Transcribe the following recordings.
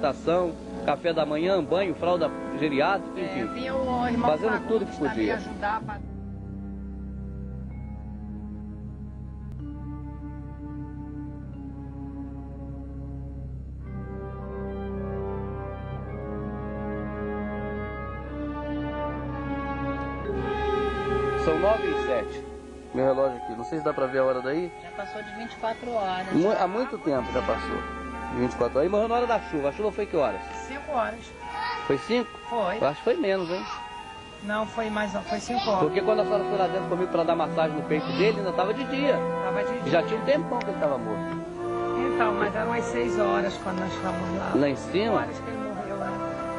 alimentação, café da manhã, banho, fralda geriátrica, enfim. Vinha o irmão fazendo tudo que podia. Ajudar pra... São 9h07. Meu relógio aqui, não sei se dá pra ver a hora daí. Já passou de 24 horas. Há muito tempo já passou. De 24 horas. E morreu na hora da chuva. A chuva foi que horas? 5 horas. Foi 5? Foi. Eu acho que foi menos, hein? Não, foi mais não, foi 5 horas. Porque quando a senhora foi lá dentro comigo pra dar massagem no peito dele, ainda tava de dia. Tava de dia. E já tinha um tempão que ele tava morto. Então, mas eram as 6 horas quando nós estávamos lá. Lá em cima? Horas que ele morreu lá.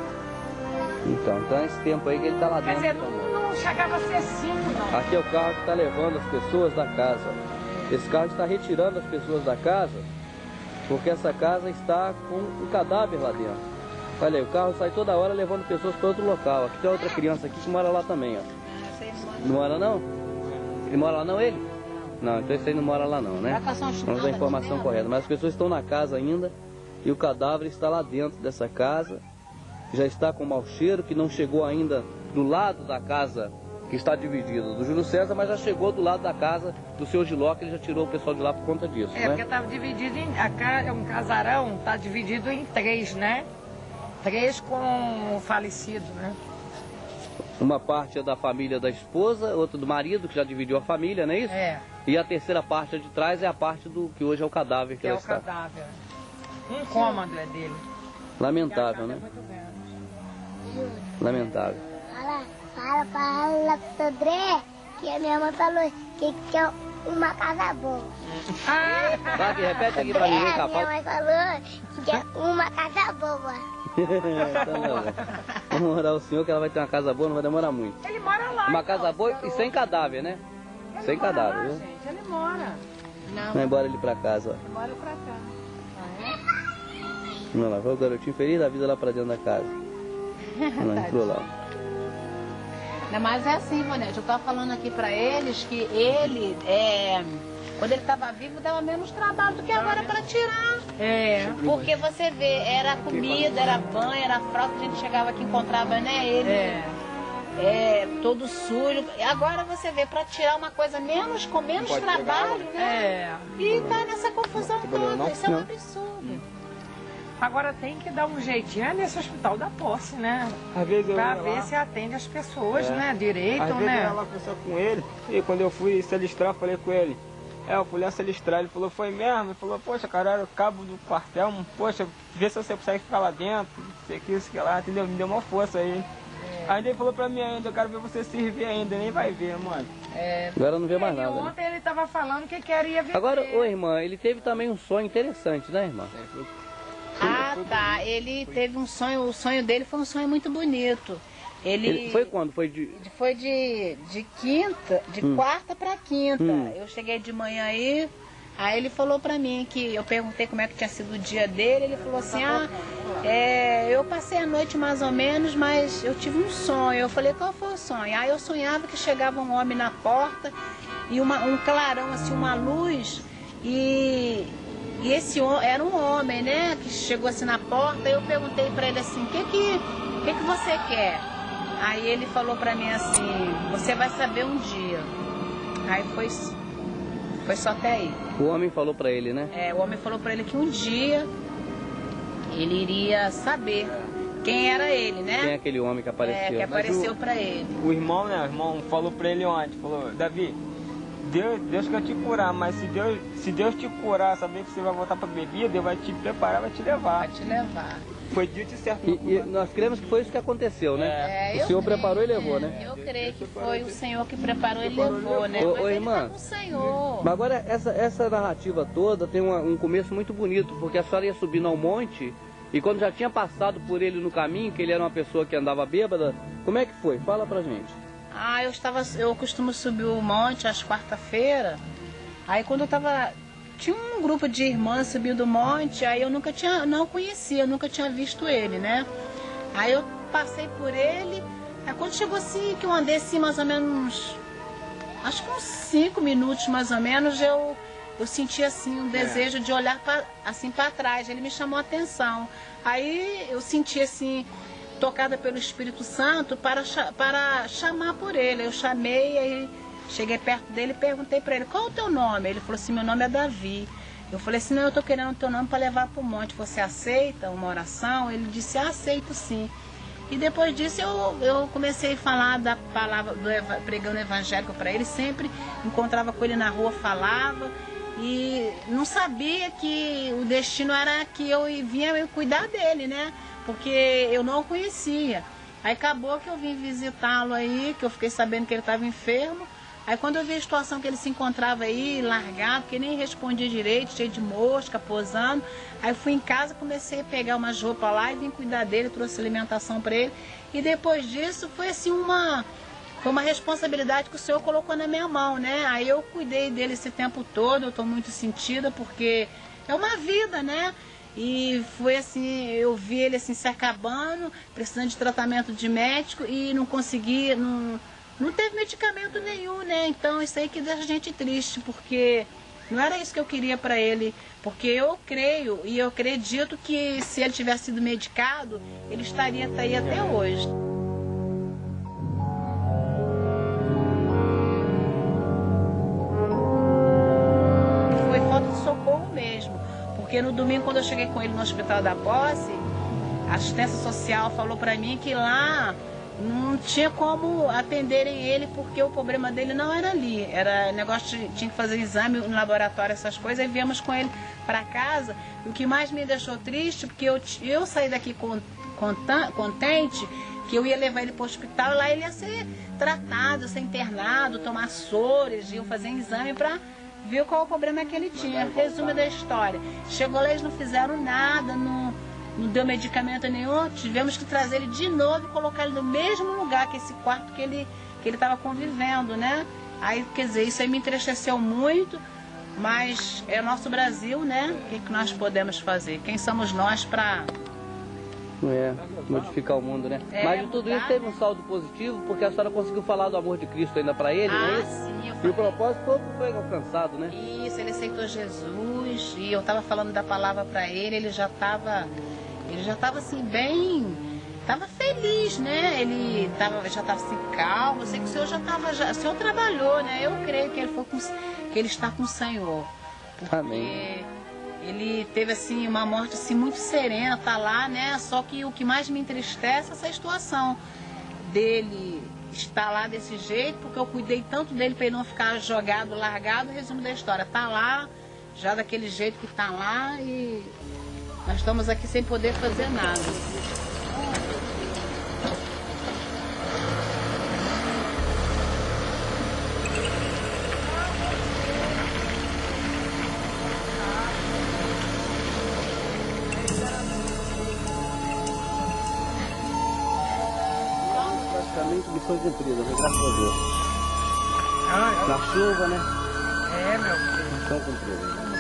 Então é esse tempo aí que ele tá lá Quer dentro. dizer, não chegava a ser 5, não. Aqui é o carro que está levando as pessoas da casa. Esse carro está retirando as pessoas da casa, porque essa casa está com um cadáver lá dentro. Olha aí, o carro sai toda hora levando pessoas para outro local. Aqui tem outra criança aqui que mora lá também, ó. Não mora não? Ele mora lá não, ele? Não, então esse aí não mora lá não, né? Vamos dar a informação correta. Mas as pessoas estão na casa ainda e o cadáver está lá dentro dessa casa. Já está com mau cheiro, que não chegou ainda do lado da casa que está dividido do Júlio César, mas já chegou do lado da casa do seu Giló, que ele já tirou o pessoal de lá por conta disso, né? Porque estava dividido em... um casarão, está dividido em 3, né? 3 com o falecido, né? Uma parte é da família da esposa, outra do marido, que já dividiu a família, não é isso? É. E a terceira parte de trás é a parte do que hoje é o cadáver que Que é ela o está. cadáver. Um cômodo é dele. Lamentável, né? É muito grande. Lamentável. Fala pro André que a minha mãe falou que quer uma casa boa. Tá aqui, repete aqui pra mim, vem cá. Minha mãe falou que quer uma casa boa. Então, não. Vamos orar ao Senhor que ela vai ter uma casa boa, não vai demorar muito. Ele mora lá. Uma então, casa boa e sem cadáver, né? Ele Sem mora cadáver, lá, viu? gente, ele mora. Vai embora ele pra casa, ó. Ele mora pra cá. Não, lá vai o garotinho feliz da vida lá pra dentro da casa. Não, entrou lá. Mas é assim, Ivonete, eu tava falando aqui pra eles que ele, quando ele tava vivo, dava menos trabalho do que agora pra tirar. É. Porque você vê, era comida, era banho, era fralda, a gente chegava aqui e encontrava, né, ele todo sujo. Agora você vê, pra tirar uma coisa com menos trabalho, né? E tá nessa confusão toda, isso é um absurdo. Agora tem que dar um jeitinho nesse hospital da posse, né? Às vezes eu Pra ia ver lá, se atende as pessoas, né? Direito, às vezes eu né? ia lá conversar com ele, e quando eu fui selistrar, eu falei com ele. Eu fui lá selistrar, ele falou, foi mesmo? Ele falou, poxa, cara, era o cabo do quartel, poxa, vê se você consegue ficar lá dentro, sei que isso, que lá, entendeu? Me deu uma força aí. Aí ele falou pra mim ainda, eu quero ver você servir ainda, nem vai ver, mano. Agora não vê mais nada. Né? Ontem ele tava falando que queria ver. Agora, ô irmã, ele teve também um sonho interessante, né, irmã? Ah, tá. Ele teve um sonho, o sonho dele foi um sonho muito bonito. Ele Foi quando? Foi de quarta para quinta. Eu cheguei de manhã aí ele falou pra mim que eu perguntei como é que tinha sido o dia dele, ele falou assim, eu passei a noite mais ou menos, mas eu tive um sonho. Eu falei, qual foi o sonho? Eu sonhava que chegava um homem na porta e um clarão, assim, uma luz, e esse era um homem, né, que chegou assim na porta. Eu perguntei pra ele assim, o que você quer? Aí ele falou pra mim assim, você vai saber um dia. Aí foi só até aí. O homem falou pra ele, né? O homem falou pra ele que um dia ele iria saber quem era ele, né? Quem é aquele homem que apareceu? Que apareceu pra ele. O irmão, né, o irmão falou pra ele ontem, falou, Davi, Deus quer te curar, mas se Deus te curar, saber que você vai voltar pra bebida, Deus vai te preparar, vai te levar. Vai te levar. Foi dito e certo. E nós cremos que foi isso que aconteceu, né? O Senhor preparou e levou, né? Eu creio que foi o Senhor que preparou e levou, né? Mas ele irmã, tá com o Senhor. Mas agora essa narrativa toda tem um começo muito bonito, porque a senhora ia subindo ao monte e quando já tinha passado por ele no caminho, que ele era uma pessoa que andava bêbada, como é que foi? Fala pra gente. Eu costumo subir o monte às quarta-feiras. Aí quando tinha um grupo de irmãs subindo o monte, aí eu não conhecia, eu nunca tinha visto ele, né? Aí eu passei por ele, aí quando chegou assim, que eu andei assim mais ou menos, acho que uns 5 minutos mais ou menos, eu senti assim um desejo de olhar assim para trás, ele me chamou a atenção. Aí eu senti assim, tocada pelo Espírito Santo para chamar por ele. Eu chamei, aí cheguei perto dele e perguntei para ele, qual é o teu nome? Ele falou assim, meu nome é Davi. Eu falei assim, não, eu estou querendo o teu nome para levar para o monte. Você aceita uma oração? Ele disse, aceito sim. E depois disso eu comecei a falar da palavra, pregando evangélico para ele. Sempre encontrava com ele na rua, falava. E não sabia que o destino era que eu vinha cuidar dele, né? Porque eu não o conhecia. Aí acabou que eu vim visitá-lo aí, que eu fiquei sabendo que ele estava enfermo. Aí quando eu vi a situação que ele se encontrava aí, largado, que nem respondia direito, cheio de mosca, posando. Aí fui em casa, comecei a pegar umas roupas lá e vim cuidar dele, trouxe alimentação para ele. E depois disso foi assim foi uma responsabilidade que o Senhor colocou na minha mão, né? Aí eu cuidei dele esse tempo todo, eu estou muito sentida porque é uma vida, né? E foi assim, eu vi ele assim se acabando, precisando de tratamento de médico e não conseguia, não teve medicamento nenhum, né? Então isso aí que deixa a gente triste, porque não era isso que eu queria para ele. Porque eu creio e eu acredito que se ele tivesse sido medicado, ele estaria aí até hoje. Foi falta de socorro mesmo. Porque no domingo, quando eu cheguei com ele no Hospital da Posse, a assistência social falou para mim que lá não tinha como atenderem ele, porque o problema dele não era ali. Era negócio de tinha que fazer exame no laboratório, essas coisas, e viemos com ele para casa. E o que mais me deixou triste, porque eu saí daqui contente, que eu ia levar ele para o hospital, lá ele ia ser tratado, ser internado, tomar sores, iam fazer exame para ver qual o problema que ele tinha. Resumo da história. Chegou lá, eles não fizeram nada, não deu medicamento nenhum, tivemos que trazer ele de novo e colocar ele no mesmo lugar que esse quarto que ele estava convivendo, né? Aí, quer dizer, isso aí me entristeceu muito, mas é o nosso Brasil, né? O que nós podemos fazer? Quem somos nós para modificar o mundo, né? Mas de tudo isso teve um saldo positivo, porque a senhora conseguiu falar do amor de Cristo ainda para ele, não é isso? Sim, e o propósito todo foi alcançado, né? Isso, ele aceitou Jesus, e eu estava falando da palavra para ele, ele já estava assim, bem, estava feliz, né? Ele já estava assim, calmo. Eu sei que o Senhor o Senhor trabalhou, né? Eu creio que ele está com o Senhor. Porque Amém. ele teve assim uma morte assim muito serena, tá lá, né? Só que o que mais me entristece é essa situação dele estar lá desse jeito, porque eu cuidei tanto dele para ele não ficar jogado, largado. Resumo da história, tá lá, já daquele jeito que tá lá, e nós estamos aqui sem poder fazer nada. Praticamente missão cumprida, né? Graças a Deus. Na chuva, né? É, meu filho. Missão cumprida.